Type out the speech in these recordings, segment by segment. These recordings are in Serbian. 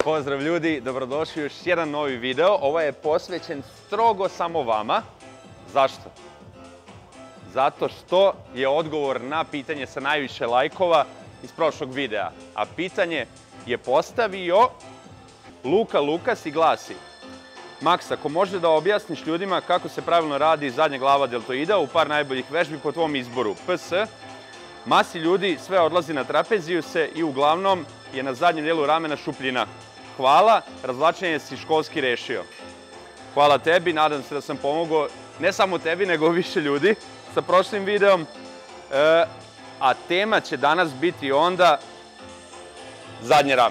Pozdrav ljudi, dobrodošli u još jedan novi video. Ovo je posvećen strogo samo vama. Zašto? Zato što je odgovor na pitanje sa najviše lajkova iz prošlog videa. A pitanje je postavio Luka Lukas i glasi: Maks, ako može da objasniš ljudima kako se pravilno radi zadnja glava deltoida u par najboljih vežbi po tvom izboru. PS, masi ljudi sve odlazi na trapezijuse i uglavnom je na zadnjem dijelu ramena šupljina. Hvala, razvlačenje si školski rešio. Hvala tebi, nadam se da sam pomogao ne samo tebi, nego više ljudi sa prošlim videom. A tema će danas biti onda zadnje rame.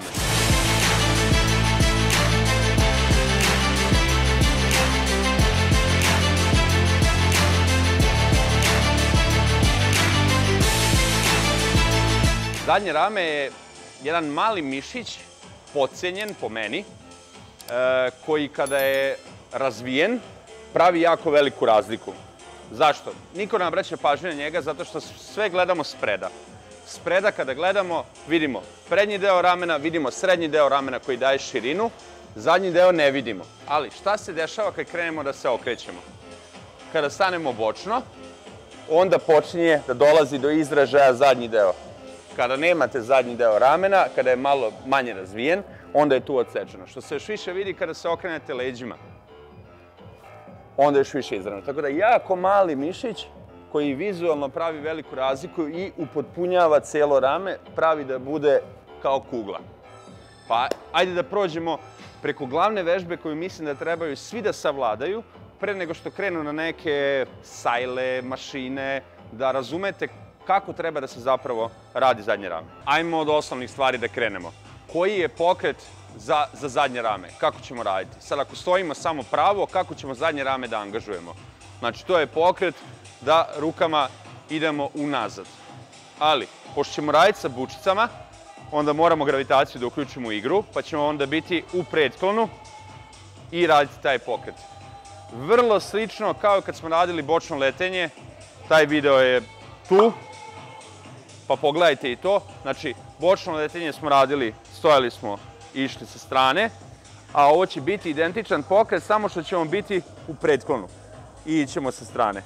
Zadnje rame je jedan mali mišić, podcenjen po meni, koji kada je razvijen pravi jako veliku razliku. Zašto? Niko ne obraća pažnju na njega zato što sve gledamo spreda. Spreda kada gledamo vidimo prednji deo ramena, vidimo srednji deo ramena koji daje širinu, zadnji deo ne vidimo. Ali šta se dešava kad krenemo da se okrećemo? Kada stanemo bočno, onda počinje da dolazi do izražaja zadnji deo. Kada nemate zadnji deo ramena, kada je malo manje razvijen, onda je tu odsečeno. Što se još više vidi kada se okrenete leđima. Onda je još više izravno. Tako da jako mali mišić koji vizualno pravi veliku razliku i upotpunjava cijelo rame, pravi da bude kao kugla. Pa ajde da prođemo preko glavne vežbe koju mislim da trebaju svi da savladaju pre nego što krenu na neke sajle, mašine, da razumete kako treba da se zapravo radi zadnje rame. Ajmo od osnovnih stvari da krenemo. Koji je pokret za zadnje rame? Kako ćemo raditi? Sad ako stojimo samo pravo, kako ćemo zadnje rame da angažujemo? Znači to je pokret da rukama idemo unazad. Ali, pošto ćemo raditi sa bučicama, onda moramo gravitaciju da uključimo u igru, pa ćemo onda biti u pretklonu i raditi taj pokret. Vrlo slično kao kad smo radili bočno letenje, taj video je tu. Pa pogledajte i to, znači bočno letenje smo radili, stojali smo i išli sa strane, a ovo će biti identičan pokret, samo što ćemo biti u pretklonu i ićemo sa strane.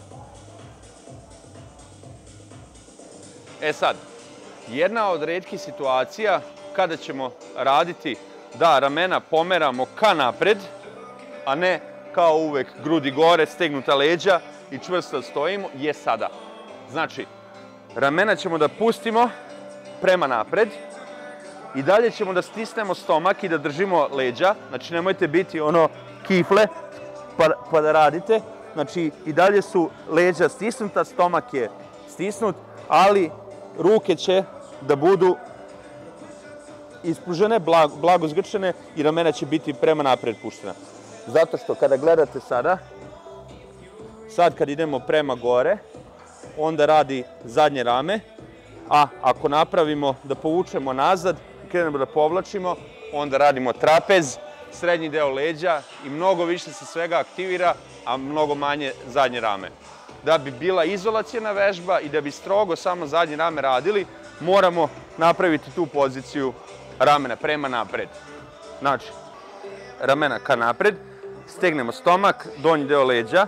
E sad, jedna od retkih situacija kada ćemo raditi da ramena pomeramo ka napred, a ne kao uvek grudi gore, stegnuta leđa i čvrsto stojimo, je sada. Znači, ramena ćemo da pustimo prema napred i dalje ćemo da stisnemo stomak i da držimo leđa. Znači nemojte biti ono kifle pa da radite. Znači i dalje su leđa stisnuta, stomak je stisnut, ali ruke će da budu ispružene, blago zgrčene i ramena će biti prema napred puštena. Zato što kada gledate sada, sad kad idemo prema gore, onda radi zadnje rame, a ako napravimo da povučemo nazad i krenemo da povlačimo, onda radimo trapez, srednji deo leđa i mnogo više se svega aktivira, a mnogo manje zadnje rame. Da bi bila izolacijna vežba i da bi strogo samo zadnje rame radili, moramo napraviti tu poziciju ramena prema napred. Znači, ramena ka napred, stegnemo stomak, donji deo leđa,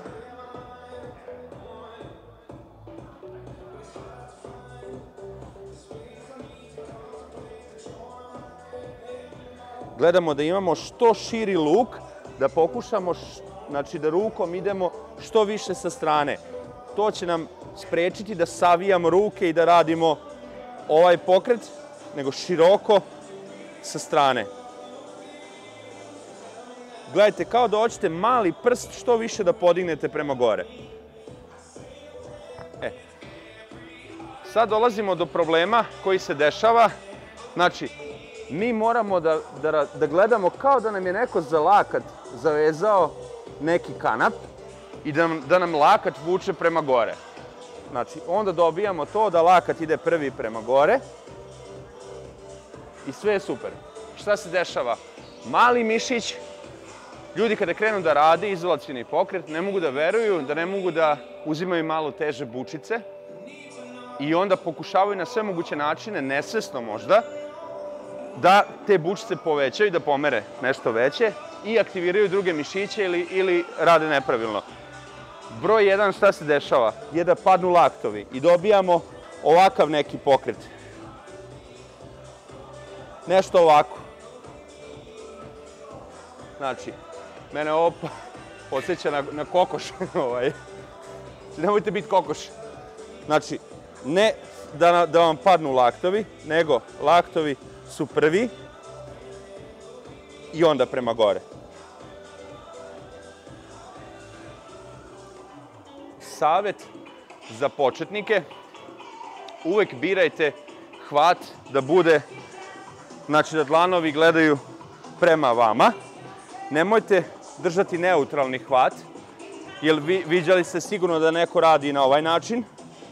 gledamo da imamo što širi luk, da pokušamo znači da rukom idemo što više sa strane. To će nam sprečiti da savijamo ruke i da radimo ovaj pokret, nego široko sa strane. Gledajte, kao da hoćete mali prst što više da podignete prema gore. Sad dolazimo do problema koji se dešava. Znači, mi moramo da gledamo kao da nam je neko za lakat zavezao neki kanap i da nam lakat vuče prema gore. Znači, onda dobijamo to da lakat ide prvi prema gore i sve je super. Šta se dešava? Mali mišić, ljudi kada krenu da rade izolacioni pokret, ne mogu da veruju, da ne mogu da uzimaju malo teže bučice i onda pokušavaju na sve moguće načine, nesvesno možda, da te bučice povećaju, da pomere nešto veće i aktiviraju druge mišiće ili rade nepravilno. Broj 1, šta se dešava? Je da padnu laktovi i dobijamo ovakav neki pokret. Nešto ovako. Znači, mene ovo podsjeća na kokoš. Nemojte biti kokoš. Znači, ne da vam padnu laktovi, nego laktovi su prvi i onda prema gore. Savjet za početnike, uvek birajte hvat da bude, znači da dlanovi gledaju prema vama. Nemojte držati neutralni hvat, jer viđali ste sigurno da neko radi na ovaj način.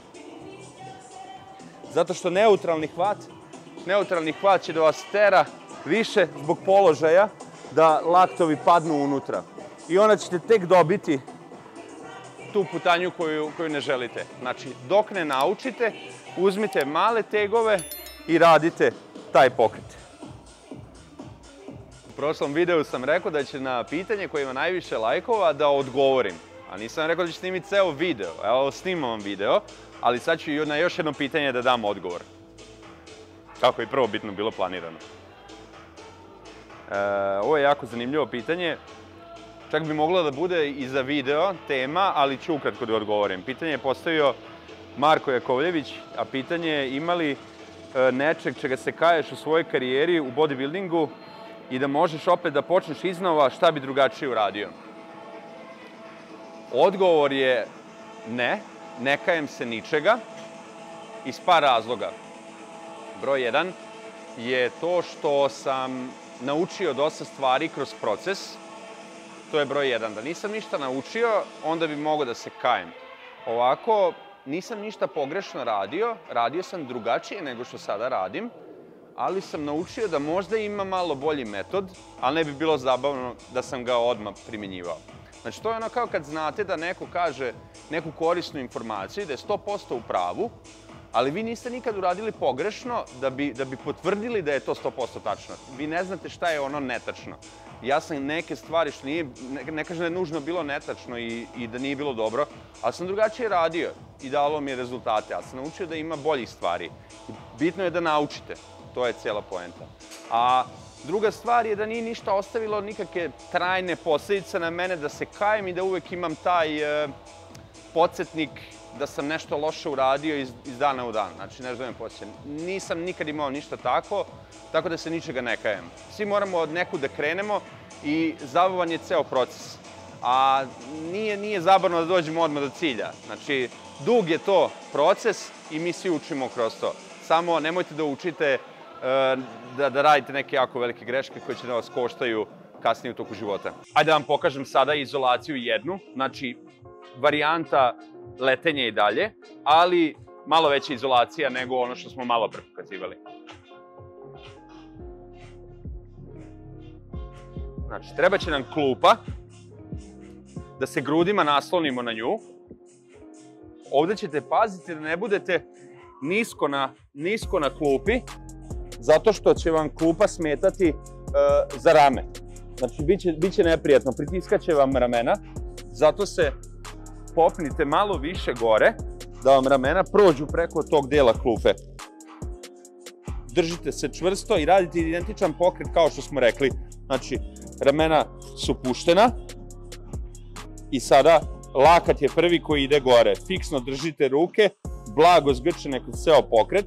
Zato što neutralni hvat će da vas tera više zbog položaja da laktovi padnu unutra. I onda ćete tek dobiti tu putanju koju ne želite. Znači, dok ne naučite, uzmite male tegove i radite taj pokret. U prošlom videu sam rekao da će na pitanje koje ima najviše lajkova da odgovorim. A nisam rekao da ću snimiti ceo video. Evo, snimam vam video, ali sad ću na još jedno pitanje da dam odgovor. Kako je prvobitno bilo planirano. Ovo je jako zanimljivo pitanje. Čak bi moglo da bude i za video tema, ali ću ukratko da odgovorim. Pitanje je postavio Marko Jakovljević, a pitanje je ima li nečeg čega se kaješ u svojoj karijeri u bodybuildingu i da možeš opet da počneš iznova, šta bi drugačije uradio? Odgovor je ne, ne kajem se ničega iz par razloga. Broj 1 je to što sam naučio dosta stvari kroz proces. To je broj 1. Da nisam ništa naučio, onda bi mogao da se kajem. Ovako, nisam ništa pogrešno radio, radio sam drugačije nego što sada radim, ali sam naučio da možda ima malo bolji metod, ali ne bi bilo zabavno da sam ga odmah primjenjivao. Znači, to je ono kao kad znate da neko kaže neku korisnu informaciju, da je 100% u pravu, ali vi niste nikad uradili pogrešno da bi potvrdili da je to 100% tačno. Vi ne znate šta je ono netačno. Ja sam neke stvari što nije, ne kažem da je nužno bilo netačno i da nije bilo dobro, ali sam drugačije radio i dalo mi je rezultate, ali sam naučio da ima boljih stvari. Bitno je da naučite, to je cijela poenta. A druga stvar je da nije ništa ostavilo nikakve trajne posljedice na mene, da se kajem i da uvek imam taj podsjetnik da sam nešto loše uradio iz dana u dan. Znači, nešto da me podsjeća. Nisam nikad imao ništa tako da se ničega ne kajem. Svi moramo od nekud da krenemo i zabavan je ceo proces. A nije zabavno da dođemo odmah do cilja. Znači, dug je to proces i mi svi učimo kroz to. Samo nemojte da učite da radite neke jako velike greške koje će da vas koštaju kasnije u toku života. Ajde da vam pokažem sada izolaciju jednu. Znači, varijanta letenje i dalje, ali malo veća izolacija nego ono što smo malo pre pokazivali. Znači, treba će nam klupa, da se grudima naslonimo na nju. Ovde ćete paziti da ne budete nisko na klupi, zato što će vam klupa smetati za rame. Znači, bit će neprijatno, pritiskat će vam ramena, zato se popnite malo više gore, da vam ramena prođu preko tog dela klupe. Držite se čvrsto i radite identičan pokret kao što smo rekli. Znači, ramena su puštena i sada lakat je prvi koji ide gore. Fiksno držite ruke, blago zgrčene kroz ceo pokret.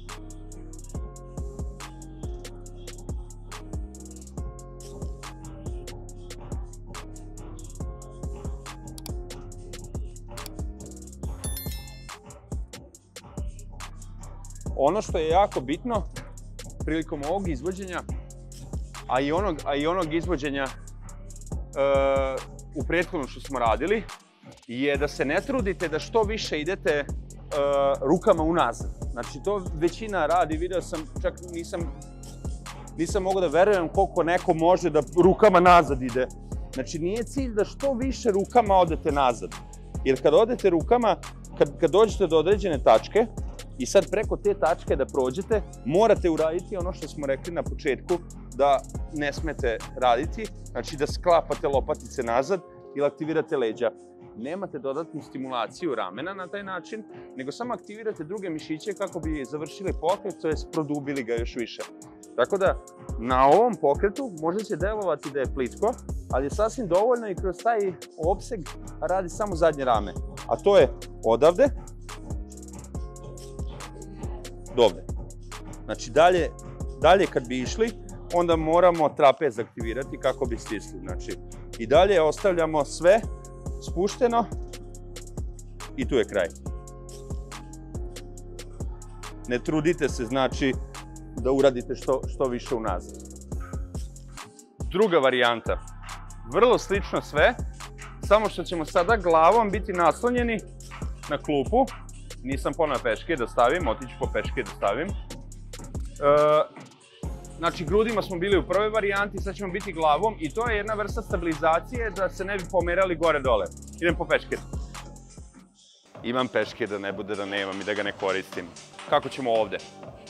Ono što je jako bitno prilikom ovog izvođenja, a i onog izvođenja u prethodnom što smo radili, je da se ne trudite da što više idete rukama unazad. Znači, to većina radi, video sam, čak nisam mogao da verujem koliko neko može da rukama nazad ide. Znači, nije cilj da što više rukama odete nazad. Jer kad odete rukama, kad dođete do određene tačke, I sad preko te tačke da prođete, morate uraditi ono što smo rekli na početku, da ne smete raditi, znači da sklapate lopatice nazad ili aktivirate leđa. Nemate dodatnu stimulaciju ramena na taj način, nego samo aktivirate druge mišiće kako bi završili pokret, to jest produbili ga još više. Tako da, na ovom pokretu možda će delovati da je plitko, ali je sasvim dovoljno i kroz taj opseg radi samo zadnje rame. A to je odavde do ovde. Znači dalje kad bi išli, onda moramo trapez aktivirati kako bi stisli. Znači, i dalje ostavljamo sve spušteno i tu je kraj. Ne trudite se, znači, da uradite što više unazad. Druga varijanta. Vrlo slično sve, samo što ćemo sada glavom biti naslonjeni na klupu. Nisam poneo peške da stavim, otiću po peške da stavim. Znači, grudima smo bili u prvoj varijanti, sad ćemo biti glavom i to je jedna vrsta stabilizacije da se ne bi pomerali gore-dole. Idem po peškir. Imam peškir da ne bude da nemam i da ga ne koristim. Kako ćemo ovde?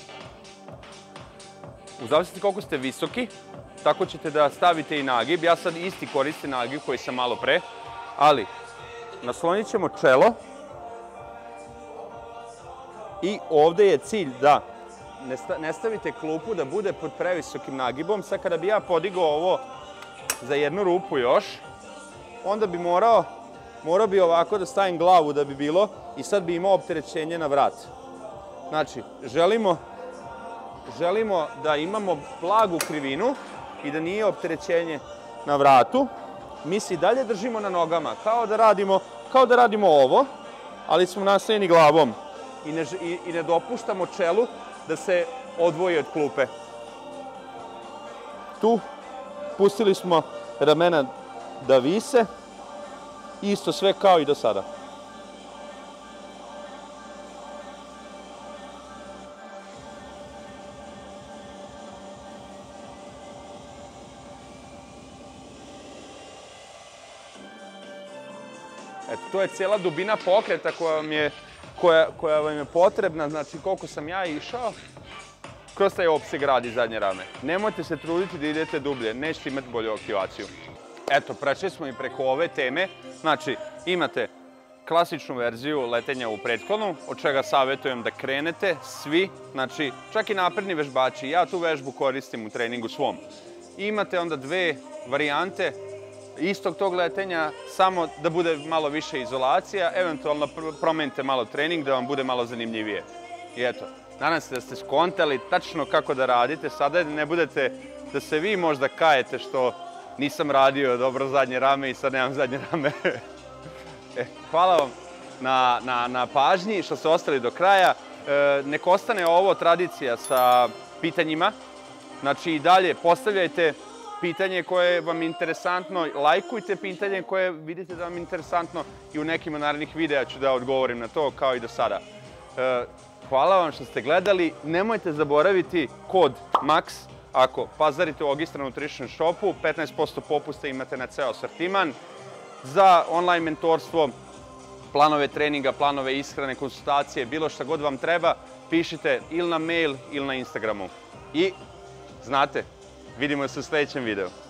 U zavisnosti koliko ste visoki, tako ćete da stavite i nagib. Ja sad isti koristim nagib koji sam malo pre, ali naslonit ćemo čelo i ovde je cilj da ne stavite klupu da bude pod previsokim nagibom. Sad kada bi ja podigao ovo za jednu rupu još, onda bi morao bi ovako da stavim glavu da bi bilo i sad bi imao opterećenje na vrat. Znači, želimo da imamo blagu krivinu i da nije opterećenje na vratu. Mi se i dalje držimo na nogama, kao da radimo ovo, ali smo naslonjeni glavom i ne dopuštamo čelu da se odvoji od klupe. Tu pustili smo ramena da vise, isto sve kao i do sada. Eto, to je cijela dubina pokreta koja vam je potrebna, znači koliko sam ja išao, kroz taj opseg radi zadnje rame. Nemojte se truditi da idete dublje, nećete imati bolju aktivaciju. Eto, prešli smo i preko ove teme, znači imate klasičnu verziju letenja u pretklonu, od čega savjetujem da krenete svi, znači čak i napredni vežbači, ja tu vežbu koristim u treningu svom. Imate onda dve varijante istog tog letenja, samo da bude malo više izolacija, eventualno promenite malo trening da vam bude malo zanimljivije. I eto, nadam se da ste skontali tačno kako da radite, sada ne budete da se vi možda kajete što nisam radio dobro zadnje rame i sad nemam zadnje rame. Hvala vam na pažnji što ste ostali do kraja. Nek ostane ovo tradicija sa pitanjima, znači i dalje postavljajte pitanje koje vam je interesantno, lajkujte pitanje koje vidite da vam je interesantno i u nekim od narednih videa ću da odgovorim na to kao i do sada. Hvala vam što ste gledali, nemojte zaboraviti kod MAX ako pazarite u Ogistra Nutrition Shopu, 15% popusta imate na ceo asortiman. Za online mentorstvo, planove treninga, planove ishrane, konsultacije, bilo šta god vam treba, pišite ili na mail ili na Instagramu. I znate, vidimo se u sljedećem videu.